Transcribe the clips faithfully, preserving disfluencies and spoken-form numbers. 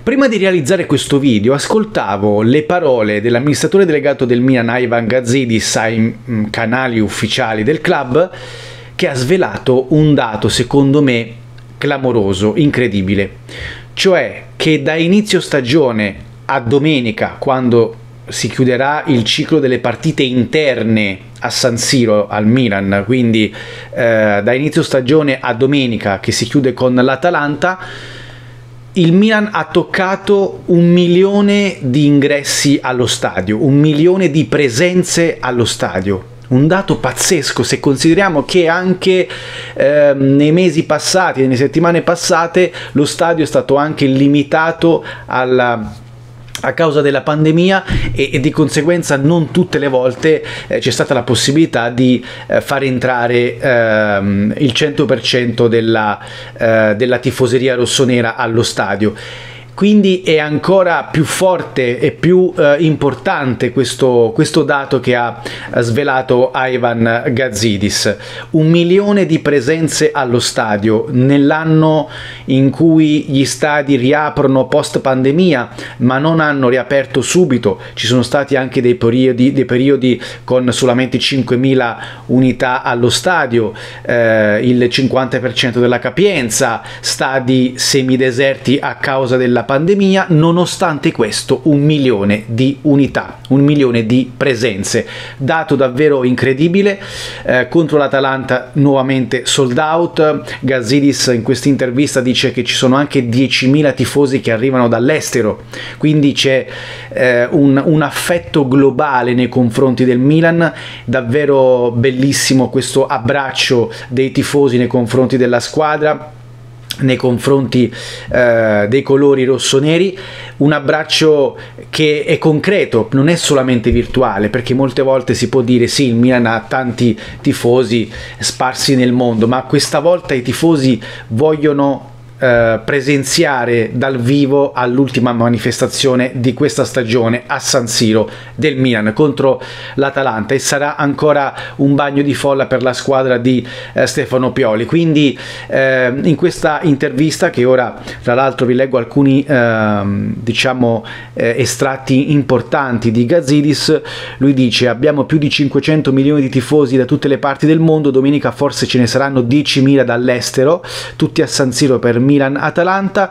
Prima di realizzare questo video ascoltavo le parole dell'amministratore delegato del Milan Ivan Gazidis ai canali ufficiali del club, che ha svelato un dato secondo me clamoroso, incredibile, cioè che da inizio stagione a domenica, quando si chiuderà il ciclo delle partite interne a San Siro al Milan, quindi eh, da inizio stagione a domenica che si chiude con l'Atalanta, il Milan ha toccato un milione di ingressi allo stadio, un milione di presenze allo stadio. Un dato pazzesco se consideriamo che anche eh, nei mesi passati, nelle settimane passate, lo stadio è stato anche limitato alla... a causa della pandemia e, e di conseguenza non tutte le volte eh, c'è stata la possibilità di eh, far entrare ehm, il cento per cento della, eh, della tifoseria rossonera allo stadio. Quindi è ancora più forte e più eh, importante questo, questo dato che ha svelato Ivan Gazidis. Un milione di presenze allo stadio nell'anno in cui gli stadi riaprono post pandemia, ma non hanno riaperto subito. Ci sono stati anche dei periodi, dei periodi con solamente cinquemila unità allo stadio, eh, il cinquanta per cento della capienza, stadi semideserti a causa della pandemia. Nonostante questo, un milione di unità, un milione di presenze, dato davvero incredibile. Eh, contro l'Atalanta nuovamente sold out. Gazidis in questa intervista dice che ci sono anche diecimila tifosi che arrivano dall'estero, quindi c'è eh, un, un affetto globale nei confronti del Milan. Davvero bellissimo questo abbraccio dei tifosi nei confronti della squadra, nei confronti eh, dei colori rossoneri, un abbraccio che è concreto, non è solamente virtuale, perché molte volte si può dire sì, il Milan ha tanti tifosi sparsi nel mondo, ma questa volta i tifosi vogliono Uh, presenziare dal vivo all'ultima manifestazione di questa stagione a San Siro del Milan contro l'Atalanta, e sarà ancora un bagno di folla per la squadra di uh, Stefano Pioli. Quindi uh, in questa intervista, che ora tra l'altro vi leggo alcuni uh, diciamo uh, estratti importanti di Gazidis, lui dice: abbiamo più di cinquecento milioni di tifosi da tutte le parti del mondo, domenica forse ce ne saranno diecimila dall'estero, tutti a San Siro per Milan-Atalanta.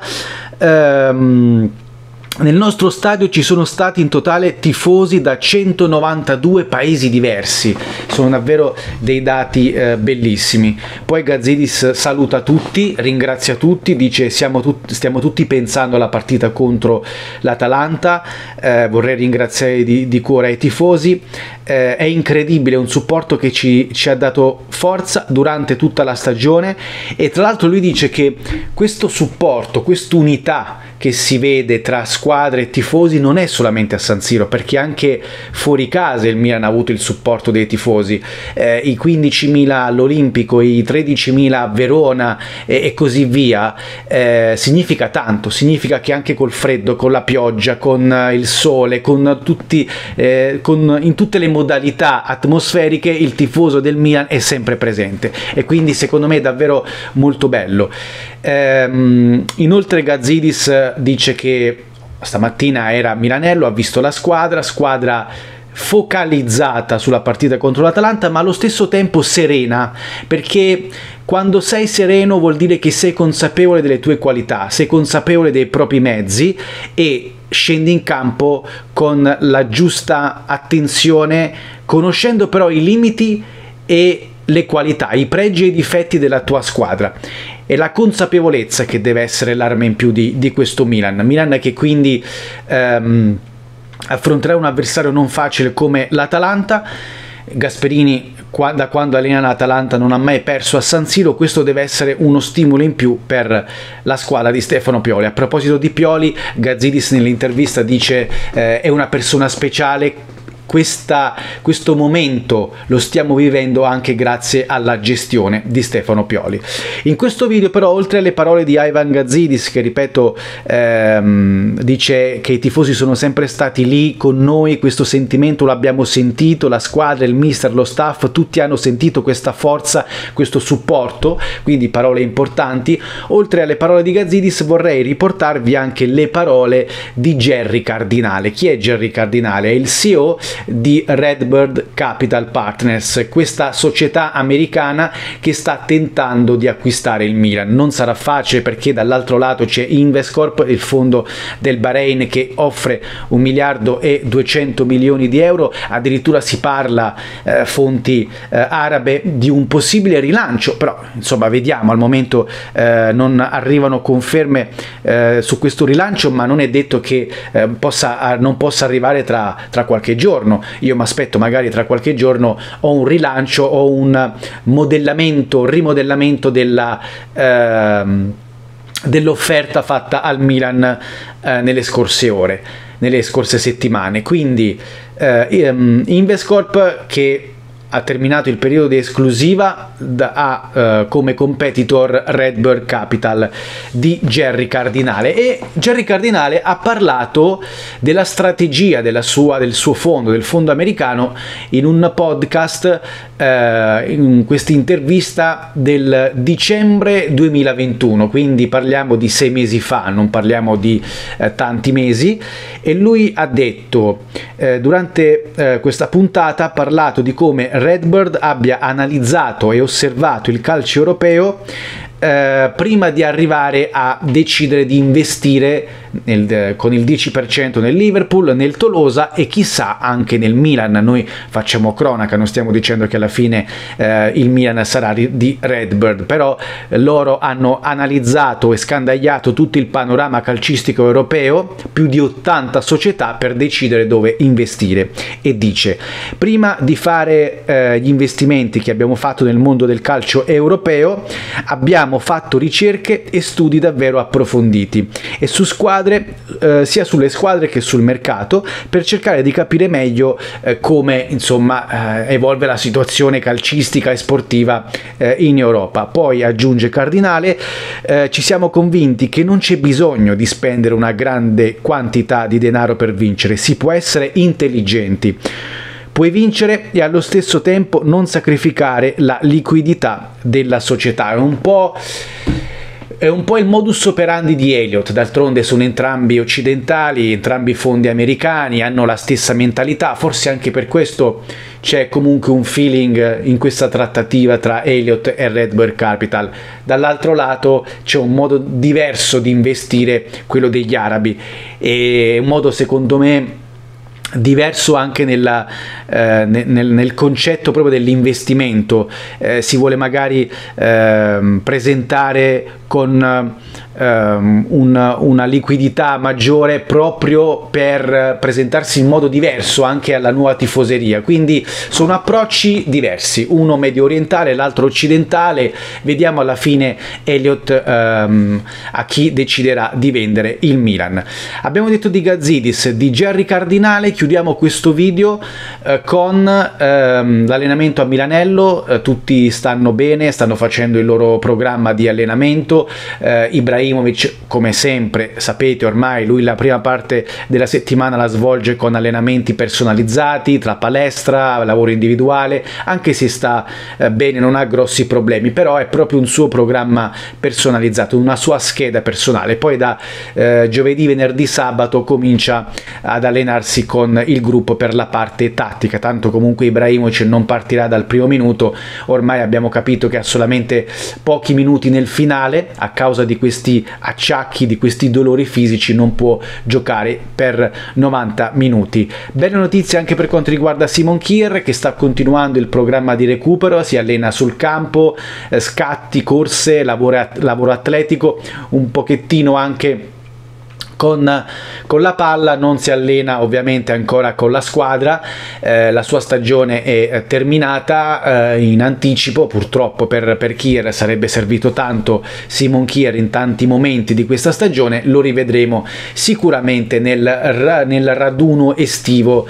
Ehm, nel nostro stadio ci sono stati in totale tifosi da centonovantadue paesi diversi. Sono davvero dei dati eh, bellissimi. Poi Gazidis saluta tutti, ringrazia tutti, dice siamo tut stiamo tutti pensando alla partita contro l'Atalanta, eh, vorrei ringraziare di, di cuore ai tifosi. Eh, è incredibile, un supporto che ci, ci ha dato forza durante tutta la stagione, e tra l'altro lui dice che questo supporto, quest'unità che si vede tra squadre e tifosi non è solamente a San Siro, perché anche fuori casa il Milan ha avuto il supporto dei tifosi, eh, i quindicimila all'Olimpico, i tredicimila a Verona e, e così via. Eh, significa tanto, significa che anche col freddo, con la pioggia, con il sole, con tutti, eh, con, in tutte le modalità atmosferiche, il tifoso del Milan è sempre presente, e quindi secondo me è davvero molto bello. Ehm, inoltre Gazidis dice che stamattina era a Milanello, ha visto la squadra, squadra focalizzata sulla partita contro l'Atalanta, ma allo stesso tempo serena, perché quando sei sereno vuol dire che sei consapevole delle tue qualità, sei consapevole dei propri mezzi e scendi in campo con la giusta attenzione, conoscendo però i limiti e le qualità, i pregi e i difetti della tua squadra. E la consapevolezza che deve essere l'arma in più di, di questo Milan. Milan che quindi ehm, affronterà un avversario non facile come l'Atalanta. Gasperini, qua, da quando allena l'Atalanta, non ha mai perso a San Siro. Questo deve essere uno stimolo in più per la squadra di Stefano Pioli. A proposito di Pioli, Gazidis nell'intervista dice eh, è una persona speciale, questa, questo momento lo stiamo vivendo anche grazie alla gestione di Stefano Pioli. In questo video però, oltre alle parole di Ivan Gazidis, che ripeto ehm, dice che i tifosi sono sempre stati lì con noi, questo sentimento l'abbiamo sentito, la squadra, il mister, lo staff, tutti hanno sentito questa forza, questo supporto, quindi parole importanti. Oltre alle parole di Gazidis vorrei riportarvi anche le parole di Gerry Cardinale. Chi è Gerry Cardinale? È il C E O di Redbird Capital Partners, questa società americana che sta tentando di acquistare il Milan. Non sarà facile perché dall'altro lato c'è Investcorp, il fondo del Bahrain, che offre un miliardo e duecento milioni di euro. Addirittura si parla, eh, fonti eh, arabe, di un possibile rilancio, però insomma vediamo, al momento eh, non arrivano conferme eh, su questo rilancio, ma non è detto che eh, possa, non possa arrivare tra, tra qualche giorno. Io mi aspetto magari tra qualche giorno o un rilancio o un modellamento, rimodellamento della ehm, dell'offerta fatta al Milan eh, nelle scorse ore, nelle scorse settimane. Quindi eh, Investcorp, che ha terminato il periodo di esclusiva, ha uh, come competitor Redbird Capital di Gerry Cardinale, e Gerry Cardinale ha parlato della strategia della sua, del suo fondo, del fondo americano, in un podcast, uh, in questa intervista del dicembre duemilaventuno, quindi parliamo di sei mesi fa, non parliamo di uh, tanti mesi. E lui ha detto, uh, durante uh, questa puntata ha parlato di come Redbird abbia analizzato e osservato il calcio europeo eh, prima di arrivare a decidere di investire nel, eh, con il dieci per cento nel Liverpool, nel Tolosa e chissà anche nel Milan. Noi facciamo cronaca, non stiamo dicendo che alla fine eh, il Milan sarà di Redbird, però eh, loro hanno analizzato e scandagliato tutto il panorama calcistico europeo, più di ottanta società, per decidere dove investire. E dice: prima di fare eh, gli investimenti che abbiamo fatto nel mondo del calcio europeo, abbiamo fatto ricerche e studi davvero approfonditi, e su squadre, eh, sia sulle squadre che sul mercato, per cercare di capire meglio eh, come insomma eh, evolve la situazione calcistica e sportiva eh, in Europa. Poi, aggiunge Cardinale, eh, ci siamo convinti che non c'è bisogno di spendere una grande quantità di denaro per vincere, si può essere intelligenti. Puoi vincere e allo stesso tempo non sacrificare la liquidità della società. È un po', è un po' il modus operandi di Elliott. D'altronde sono entrambi occidentali, entrambi fondi americani, hanno la stessa mentalità. Forse anche per questo c'è comunque un feeling in questa trattativa tra Elliott e Redbird Capital. Dall'altro lato c'è un modo diverso di investire, quello degli arabi, e un modo secondo me diverso anche nella, eh, nel, nel concetto proprio dell'investimento. Eh, si vuole magari eh, presentare con um, una, una liquidità maggiore proprio per presentarsi in modo diverso anche alla nuova tifoseria. Quindi sono approcci diversi, uno medio orientale, l'altro occidentale. Vediamo alla fine Elliott um, a chi deciderà di vendere il Milan. Abbiamo detto di Gazidis, di Gerry Cardinale. Chiudiamo questo video uh, con uh, l'allenamento a Milanello. Uh, tutti stanno bene, stanno facendo il loro programma di allenamento. Uh, Ibrahimovic, come sempre sapete ormai, lui la prima parte della settimana la svolge con allenamenti personalizzati, tra palestra, lavoro individuale, anche se sta uh, bene, non ha grossi problemi, però è proprio un suo programma personalizzato, una sua scheda personale. Poi da uh, giovedì, venerdì, sabato comincia ad allenarsi con il gruppo per la parte tattica. Tanto comunque Ibrahimovic non partirà dal primo minuto, ormai abbiamo capito che ha solamente pochi minuti nel finale, a causa di questi acciacchi, di questi dolori fisici non può giocare per novanta minuti. Belle notizie anche per quanto riguarda Simon Kjær, che sta continuando il programma di recupero, si allena sul campo, eh, scatti, corse, lavoro, lavoro atletico, un pochettino anche Con, con la palla. Non si allena ovviamente ancora con la squadra, eh, la sua stagione è terminata eh, in anticipo, purtroppo per, per Kjær. Sarebbe servito tanto Simon Kjær in tanti momenti di questa stagione, lo rivedremo sicuramente nel, nel raduno estivo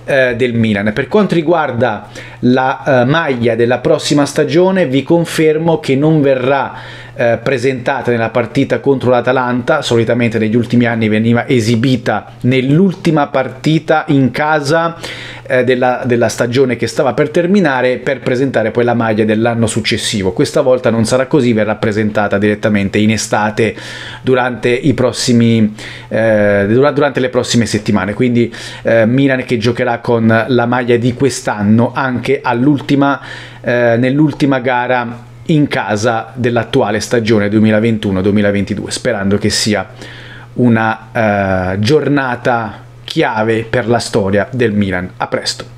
eh, del Milan. Per quanto riguarda la eh, maglia della prossima stagione, vi confermo che non verrà eh, presentata nella partita contro l'Atalanta. Solitamente negli ultimi anni veniva esibita nell'ultima partita in casa eh, della, della stagione che stava per terminare, per presentare poi la maglia dell'anno successivo. Questa volta non sarà così, verrà presentata direttamente in estate durante i prossimi eh, durante le prossime settimane. Quindi eh, Milan che giocherà con la maglia di quest'anno anche all'ultima eh, nell'ultima gara in casa dell'attuale stagione duemilaventuno duemilaventidue, sperando che sia una eh, giornata chiave per la storia del Milan. A presto.